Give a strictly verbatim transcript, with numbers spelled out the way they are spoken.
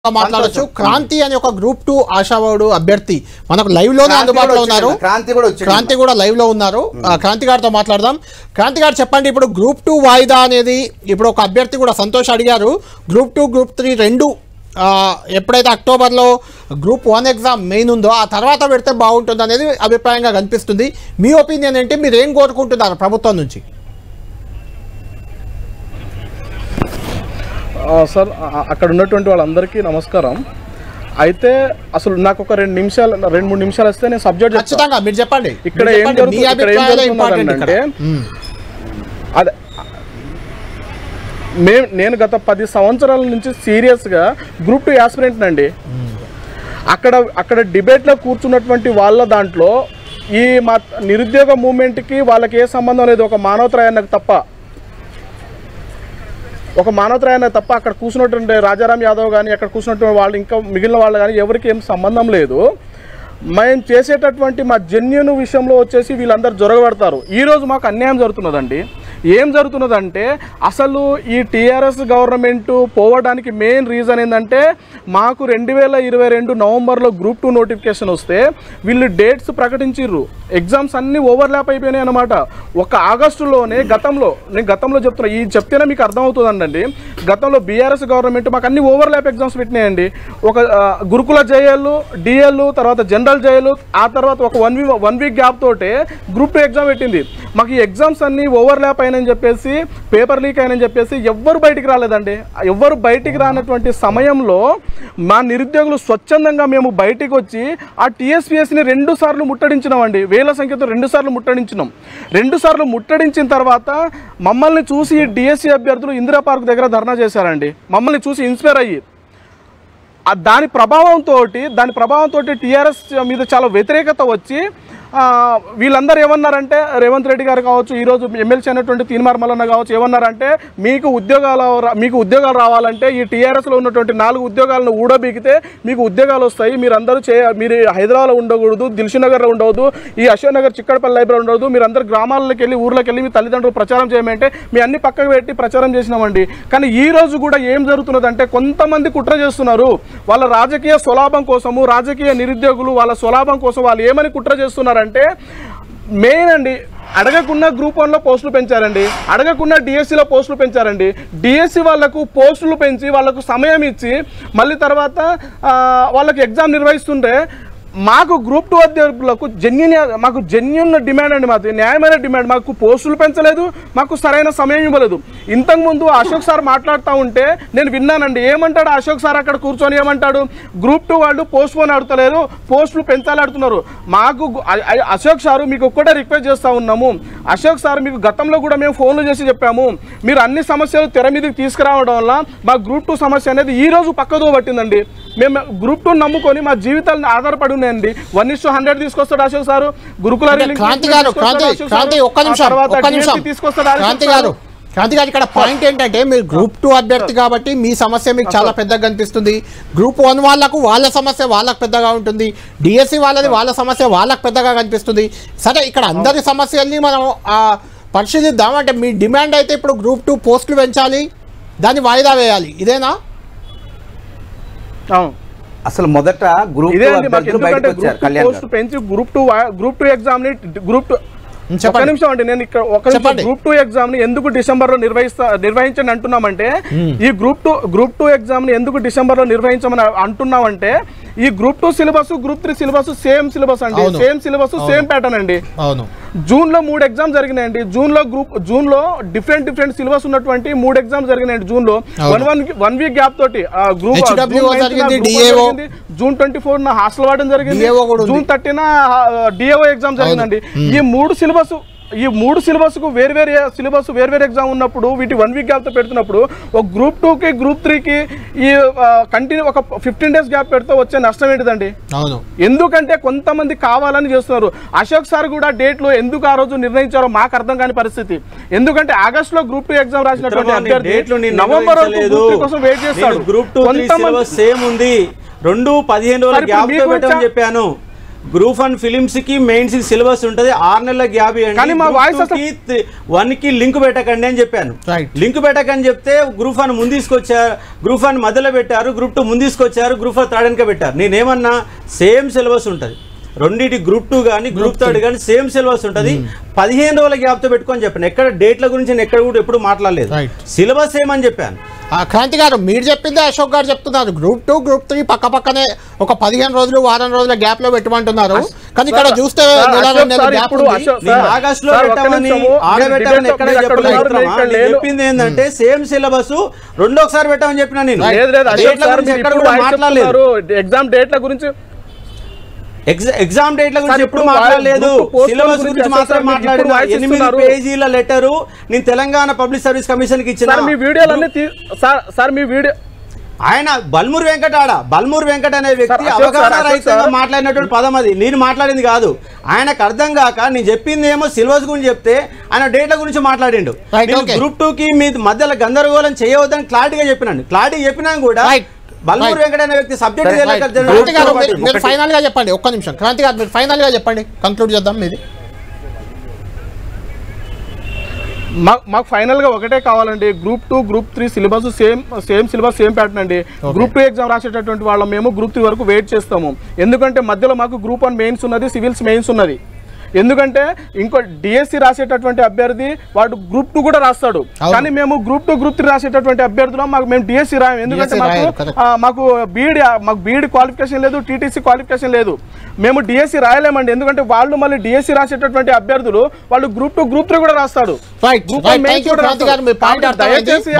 మాట్లాడొచ్చు. క్రాంతి అనే ఒక గ్రూప్ టూ ఆశావాడు అభ్యర్థి మనకు లైవ్ లోనే అందుబాటులో ఉన్నారు. క్రాంతి కూడా క్రాంతి కూడా లైవ్ లో ఉన్నారు. క్రాంతి గారితో మాట్లాడదాం. క్రాంతి గారు చెప్పండి, ఇప్పుడు గ్రూప్ టూ వాయిదా అనేది ఇప్పుడు ఒక అభ్యర్థి కూడా సంతోష్ అడిగారు. గ్రూప్ టూ గ్రూప్ త్రీ రెండు ఎప్పుడైతే అక్టోబర్లో గ్రూప్ వన్ ఎగ్జామ్ మెయిన్ ఉందో ఆ తర్వాత పెడితే బాగుంటుంది అనేది అభిప్రాయంగా కనిపిస్తుంది. మీ ఒపీనియన్ ఏంటి? మీరు ఏం కోరుకుంటున్నారు ప్రభుత్వం నుంచి? సార్, అక్కడ ఉన్నటువంటి వాళ్ళందరికీ నమస్కారం. అయితే అసలు నాకు ఒక రెండు నిమిషాలు రెండు మూడు నిమిషాలు వస్తే నేను సబ్జెక్ట్ ఖచ్చితంగా మీరు చెప్పండి. ఇక్కడ ఏం జరుగుతుందంటే అదే మేము నేను గత పది సంవత్సరాల నుంచి సీరియస్గా గ్రూప్ టూ యాస్పిరెంట్ అండి. అక్కడ అక్కడ డిబేట్లో కూర్చున్నటువంటి వాళ్ళ దాంట్లో ఈ మా నిరుద్యోగ మూమెంట్కి వాళ్ళకి ఏ సంబంధం లేదు, ఒక మానవత్రాయానికి తప్ప ఒక మానవత్రాయానికి తప్ప అక్కడ కూర్చున్నటువంటి రాజారాం యాదవ్ కానీ అక్కడ కూర్చున్నటువంటి వాళ్ళు ఇంకా మిగిలిన వాళ్ళు కానీ ఎవరికి ఏం సంబంధం లేదు. మేము చేసేటటువంటి మా జెన్యున్ విషయంలో వచ్చేసి వీళ్ళందరూ జొరగబడతారు. ఈరోజు మాకు అన్యాయం జరుగుతున్నదండి. ఏం జరుగుతున్నదంటే అసలు ఈ టీఆర్ఎస్ గవర్నమెంట్ పోవడానికి మెయిన్ రీజన్ ఏంటంటే మాకు రెండు వేల ఇరవై రెండు నవంబర్లో గ్రూప్ టూ నోటిఫికేషన్ వస్తే వీళ్ళు డేట్స్ ప్రకటించిర్రు. ఎగ్జామ్స్ అన్నీ ఓవర్లాప్ అయిపోయినాయి అన్నమాట. ఒక ఆగస్టులోనే గతంలో నేను గతంలో చెప్తున్నా, ఈ చెప్తేనే మీకు అర్థమవుతుందండి. గతంలో బీఆర్ఎస్ గవర్నమెంట్ మాకు అన్ని ఓవర్లాప్ ఎగ్జామ్స్ పెట్టినాయండి. ఒక గురుకుల జేఎల్, డిఎల్, తర్వాత జనరల్ జేఎల్, ఆ తర్వాత ఒక one week one week gap తోటే గ్రూప్ టూ ఎగ్జామ్ పెట్టింది. మాకు ఈ ఎగ్జామ్స్ అన్నీ ఓవర్లాప్ అయినని చెప్పేసి పేపర్ లీక్ అయినని చెప్పేసి ఎవ్వరు బయటికి రాలేదండి. ఎవ్వరు బయటికి రానటువంటి సమయంలో మా నిరుద్యోగులు స్వచ్ఛందంగా మేము బయటికి వచ్చి ఆ టీఎస్పీఎస్ని రెండు సార్లు ముట్టడించినామండి. వేల సంఖ్యతో రెండు సార్లు ముట్టడించినాం. రెండు సార్లు ముట్టడించిన తర్వాత మమ్మల్ని చూసి డిఎస్సీ అభ్యర్థులు ఇందిరా పార్క్ దగ్గర ధర్నా చేశారండి. మమ్మల్ని చూసి ఇన్స్పైర్ అయ్యి దాని ప్రభావంతో దాని ప్రభావంతో టీఆర్ఎస్ మీద చాలా వ్యతిరేకత వచ్చి వీళ్ళందరూ ఏమన్నారంటే రేవంత్ రెడ్డి గారు కావచ్చు, ఈరోజు ఎమ్మెల్సీ అయినటువంటి తీన్మార్ మల్లన్న కావచ్చు, ఏమన్నారంటే మీకు ఉద్యోగాలు మీకు ఉద్యోగాలు రావాలంటే ఈ టీఆర్ఎస్లో ఉన్నటువంటి నాలుగు ఉద్యోగాలను ఊడబీకితే మీకు ఉద్యోగాలు వస్తాయి. మీరు అందరూ చే మీరు హైదరాబాద్లో ఉండకూడదు, దిల్షునగర్లో ఉండవద్దు, ఈ అశోక్ నగర్ చిక్కడపల్లి లైబ్రరీ ఉండవద్దు, మీరు అందరూ గ్రామాలకు వెళ్ళి ఊర్లోకి వెళ్ళి మీ తల్లిదండ్రులు ప్రచారం చేయమంటే మీ అన్ని పక్కకు పెట్టి ప్రచారం చేసినామండి. కానీ ఈ రోజు కూడా ఏం జరుగుతున్నదంటే కొంతమంది కుట్ర చేస్తున్నారు. వాళ్ళ రాజకీయ స్వలాభం కోసము, రాజకీయ నిరుద్యోగులు వాళ్ళ స్వలాభం కోసం వాళ్ళు ఏమని కుట్ర చేస్తున్నారు అంటే మెయిన్ అండి, అడగకుండా గ్రూప్ వన్లో పోస్టులు పెంచారండి, అడగకుండా డిఎస్సిలో పోస్టులు పెంచారండి. డిఎస్సి వాళ్ళకు పోస్టులు పెంచి వాళ్ళకు సమయం ఇచ్చి మళ్ళీ తర్వాత వాళ్ళకి ఎగ్జామ్ నిర్వహిస్తుంటే మాకు గ్రూప్ టూ అభ్యర్థులకు జెన్యున్ మాకు జెన్యున్ డిమాండ్ అండి, మాది న్యాయమైన డిమాండ్. మాకు పోస్టులు పెంచలేదు, మాకు సరైన సమయం ఇవ్వలేదు. ఇంతకుముందు అశోక్ సార్ మాట్లాడుతూ ఉంటే నేను విన్నానండి. ఏమంటాడు అశోక్ సార్ అక్కడ కూర్చొని ఏమంటాడు, గ్రూప్ టూ వాళ్ళు పోస్ట్ పోన్ ఆడుతలేరు, పోస్టులు పెంచాలాడుతున్నారు. మాకు అశోక్ సారు మీకు ఒక్కటే రిక్వెస్ట్ చేస్తూ ఉన్నాము, అశోక్ సార్ మీకు గతంలో కూడా మేము ఫోన్లు చేసి చెప్పాము, మీరు అన్ని సమస్యలు తెర మీదకి తీసుకురావడం వల్ల మా గ్రూప్ టూ సమస్య అనేది ఈ రోజు పక్కదో పట్టిందండి. మేము గ్రూప్ టూ నమ్ముకొని మా జీవితాలను ఆధారపడి ఉన్నాయండి. వన్ ఇస్ టు హండ్రెడ్ తీసుకొస్తాడు అశోక్ సారు, గురుకుల క్రాంతి గారు క్రాంతి గారు ఇక్కడ పాయింట్ ఏంటంటే మీరు గ్రూప్ టూ అభ్యర్థి కాబట్టి మీ సమస్య మీకు చాలా పెద్దగా కనిపిస్తుంది. గ్రూప్ వన్ వాళ్ళకు వాళ్ళ సమస్య వాళ్ళకు పెద్దగా ఉంటుంది, డిఎస్సి వాళ్ళది వాళ్ళ సమస్య వాళ్ళకు పెద్దగా కనిపిస్తుంది. సరే, ఇక్కడ అందరి సమస్యల్ని మనం పరిశీలిద్దాం. అంటే మీ డిమాండ్ అయితే ఇప్పుడు గ్రూప్ టూ పోస్టులు పెంచాలి, దాన్ని వాయిదా వేయాలి, ఇదేనా? అసలు మొదట గ్రూప్ పోస్ట్ పెంచి group two group two exam ని గ్రూప్ టూ ఒక నిమిషం అండి, నేను ఇక్కడ ఒక గ్రూప్ టూ ఎగ్జామ్ ని ఎందుకు డిసెంబర్ లో నిర్వహిస్తా నిర్వహించండి అంటున్నామంటే ఈ group two group two exam ని ఎందుకు డిసెంబర్ లో నిర్వహించమని అంటున్నామంటే ఈ group two syllabus group three syllabus same syllabus అండి, సేమ్ సిలబస్ సేమ్ ప్యాటర్న్ అండి. జూన్ లో మూడు ఎగ్జామ్ జరిగినాయండి. జూన్ లో గ్రూప్ జూన్ లో డిఫరెంట్ డిఫరెంట్ సిలబస్ ఉన్నటువంటి మూడు ఎగ్జామ్స్ జరిగినాయండి. జూన్ లో one one one week gap తోటి గ్రూప్ జూన్ ట్వంటీ ఫోర్ నా హాస్టల్ వాడడం జరిగింది, జూన్ థర్టీన డిఏఓ ఎగ్జామ్ జరిగిందండి. ఈ మూడు సిలబస్ ఈ మూడు సిలబస్ కు వేరు వేరే సిలబస్ వేరు వేరు ఎగ్జామ్ ఉన్నప్పుడు వీటి వన్ వీక్ గ్యాప్ తో పెడుతున్నప్పుడు ఒక గ్రూప్ టూ కి గ్రూప్ త్రీ కి ఈ కంటిన్యూ ఒక ఫిఫ్టీన్ డేస్ గ్యాప్ పెడితే వచ్చే నష్టం ఏంటిదండి? ఎందుకంటే కొంతమంది కావాలని చేస్తున్నారు. అశోక్ సార్ కూడా డేట్లు ఎందుకు ఆ రోజు నిర్ణయించారో మాకు అర్థం కాని పరిస్థితి. ఎందుకంటే ఆగస్ట్ లో గ్రూప్ టూ ఎగ్జామ్ రాసినటువంటి అభ్యర్థి నవంబర్ కోసం వెయిట్ చేస్తాడు. గ్రూప్ టూ సేమ్ ఉంది, రెండు పదిహేను రోజులు గ్యాప్ తో పెట్టమని చెప్పాను. గ్రూప్ వన్ ఫిలిమ్స్ కి మెయిన్స్ కి సిలబస్ ఉంటది ఆరు నెలల గ్యాప్ కానీ మా వాయిస్ వన్ కి లింక్ పెట్టకండి అని చెప్పాను. లింక్ పెట్టకని చెప్తే గ్రూప్ వన్ ముందు తీసుకొచ్చారు, గ్రూప్ వన్ మధ్యలో పెట్టారు, గ్రూప్ టూ ముందు తీసుకొచ్చారు, గ్రూప్ ఫోర్ థర్డ్ వెనక పెట్టారు. నేనేమన్నా సేమ్ సిలబస్ ఉంటుంది రెండింటి గ్రూప్ టూ కానీ గ్రూప్ థర్డ్ కానీ సేమ్ సిలబస్ ఉంటుంది. పదిహేను రోజుల గ్యాప్తో పెట్టుకొని చెప్పాను. ఎక్కడ డేట్ల గురించి నేను ఎక్కడ కూడా ఎప్పుడు మాట్లాడలేదు. సిలబస్ ఏమని చెప్పాను. క్రాంతి గారు మీరు చెప్పిందే అశోక్ గారు చెప్తున్నారు. గ్రూప్ టూ గ్రూప్ త్రీ పక్క పక్కనే ఒక పదిహేను రోజులు వారం రోజుల గ్యాప్ లో పెట్టమంటున్నారు. కానీ ఇక్కడ చూస్తే ఆగస్టులో పెట్టమని ఆడబెట్టమని ఎక్కడ చెప్పలేదు. చెప్పింది ఏంటంటే సేమ్ సిలబస్ రెండో ఒకసారి పెట్టమని చెప్పినా నేను. ఎక్కడ కూడా మాట్లాడలేదు. ఎగ్జామ్ డేట్ల గురించి ఎగ్జామ్ డేట్ల గురించి ఎప్పుడు మాట్లాడలేదు. సిలబస్ గురించి మాత్రమే మాట్లాడిన. ఎనిమిది పేజీల లెటరు నేను తెలంగాణ పబ్లిక్ సర్వీస్ కమిషన్ కి ఇచ్చిన. మీ వీడియోలన్నీ సార్ మీ వీడియో ఆయన బల్మూర్ వెంకట ఆడ బల్మూర్ వెంకట అనే వ్యక్తి అవగాహన రహితంగా మాట్లాడినటువంటి పదం అది. నేను మాట్లాడింది కాదు. ఆయనకు అర్థం కాక నేను చెప్పింది ఏమో సిలబస్ గురించి చెప్తే ఆయన డేట్ల గురించి మాట్లాడిండు. గ్రూప్ టూ కి మీ మధ్యలో గందరగోళం చేయవద్దని క్లారిటీగా చెప్పినాను. క్లారిటీ చెప్పినా కూడా బల్మూర్ వెంకట అనే వ్యక్తి సబ్జెక్ట్ ఫైనల్ గా చెప్పండి. ఒక్క నిమిషం క్రాంతి గారు మీరు ఫైనల్ గా చెప్పండి, కంక్లూడ్ చేద్దాం. మీది మాకు ఫైనల్గా ఒకటే కావాలండి. Group two group three syllabus same same syllabus same pattern అండి. గ్రూప్ టూ ఎగ్జామ్ రాసేటటువంటి వాళ్ళం మేము గ్రూప్ త్రీ వరకు వెయిట్ చేస్తాము. ఎందుకంటే మధ్యలో మాకు గ్రూప్ వన్ మెయిన్స్ ఉన్నది, సివిల్స్ మెయిన్స్ ఉన్నది. ఎందుకంటే ఇంకో డిఎస్సి రాసేటటువంటి అభ్యర్థి వాడు గ్రూప్ టూ కూడా రాస్తాడు. కానీ మేము గ్రూప్ టూ గ్రూప్ త్రీ రాసేటటువంటి అభ్యర్థులు మాకు మేము డిఎస్సి రాయం. ఎందుకంటే మాకు మాకు బీఈడి మాకు బీఈడి క్వాలిఫికేషన్ లేదు, టీటీసీ క్వాలిఫికేషన్ లేదు. మేము డిఎస్సి రాయలేమండి. ఎందుకంటే వాళ్ళు మళ్ళీ డిఎస్సి రాసేటటువంటి అభ్యర్థులు వాళ్ళు గ్రూప్ టూ గ్రూప్ త్రీ కూడా రాస్తాడు. దయచేసి